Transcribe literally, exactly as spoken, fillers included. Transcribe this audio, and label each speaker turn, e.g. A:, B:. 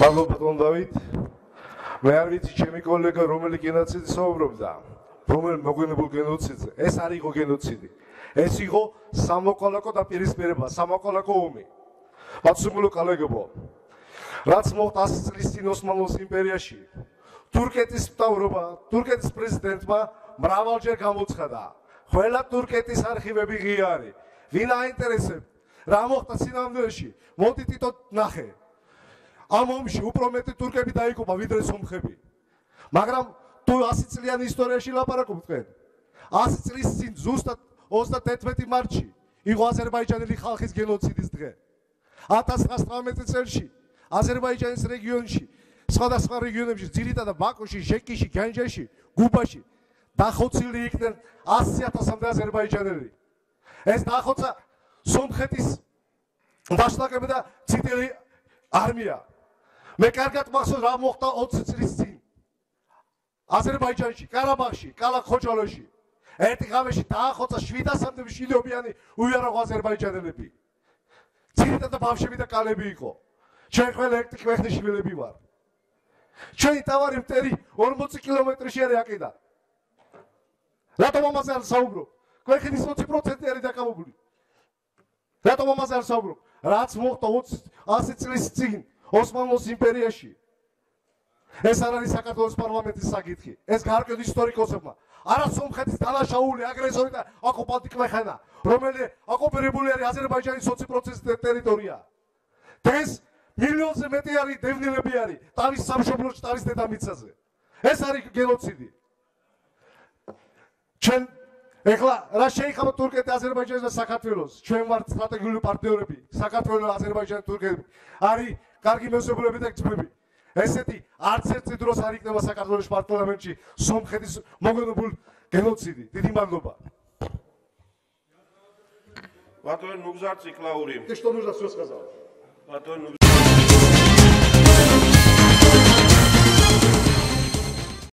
A: მადლობა ბატონ დავით. მე არ ვიცი ჩემი კოლეგა რომელი გენოციდი საუბრობდა, რომელ მოგვიანებულ გენოციდზე. ეს არ იყო გენოციდი. ეს იყო სამოქალაქო დაპირისპირება, სამოქალაქო ომი. მაცუმულო კოლეგებო, რაც მოხდა ათი წლის წინ ოსმალეთის იმპერიაში, თურქეთის მთავრობა, თურქეთის პრეზიდენტმა მრავალჯერ გამოცხადა, ყველა თურქეთის არქივები ღია არის. ვინ აინტერესებს, რა მოხდა წინამძღოლში, მოდით თვითონ ნახე. ამ ომში უფრო მეტი თურქები დაიღუპა ვიდრე სომხები. მაგრამ თუ ათი წლიანი ისტორიაში ლაპარაკობთ თქვენ, ათი წლის წინ ზუსტად ოცდათერთმეტი მარტში იყო აზერბაიჯანელი ხალხის გენოციდის დღე. ათას ცხრაასი თვრამეტი წელს აზერბაიჯანის რეგიონში, სხვადასხვა რეგიონებში, ძირითადად ბაქოში, ჟეკიში, განჯაში, გუბაში დახოცილი იყვნენ ასი ათასამდე აზერბაიჯანელი. ეს დახოცა სომხეთის დაშლაკები და წითელი არმია. მე კარგად მახსოვს რა მოხდა ოცი წლის წინ აზერბაიჯანში, ყარაბაღში, კალახ-ხოჯალოში. ერთი ღამეში დაახოცა შვიდასამდე მშვიდობიანი უიარაღო აზერბაიჯანელები. ძირითადად ბავშვები და კალები იყო. ჩვენ ყველა ერთი ქვეყნის შვილები ვარ. ჩვენი თავარი მტერი ორმოცი კილომეტრში არის აკიდან. რატომ ამაზე არ საუბრობ? ქვეყნის ოცი პროცენტი არის დაკავებული. რატომ ამაზე არ საუბრობ? რაც მოხდა ოცი წლის წინ ოსმალეთის იმპერიაში. ეს არ არის საქართველოს პარლამენტის საკითხი. ეს გაარკვევთ ისტორიკოსებმა. არა სომხეთის დანაშაული აგრესორი და ოკუპანტი ქვეყანა, რომელიც ოკუპირებული არის აზერბაიჯანის ოცი პროცენტი ტერიტორია. დღეს მილიონზე მეტი არის დევნილები არის თავის სამშობლოში, თავის დედამიწაზე. ეს არის გენოციდი. ჩვენ ეხლა რა შეიხამა თურქეთი აზერბაიჯანს და საქართველოს? ჩვენ ვართ სტრატეგიული პარტნიორები, საქართველო, აზერბაიჯანი, თურქეთი. არის კარგი მეზობლები და ძმები. ესეთი არც ერთი დროს არ იქნება საქართველოს პარლამენტში სომხეთის მოგონებულ გენოციდი. დიდი მადლობა.
B: Батон Нугзар Циклаури.
A: Ты что нужно все сказал?
B: Батон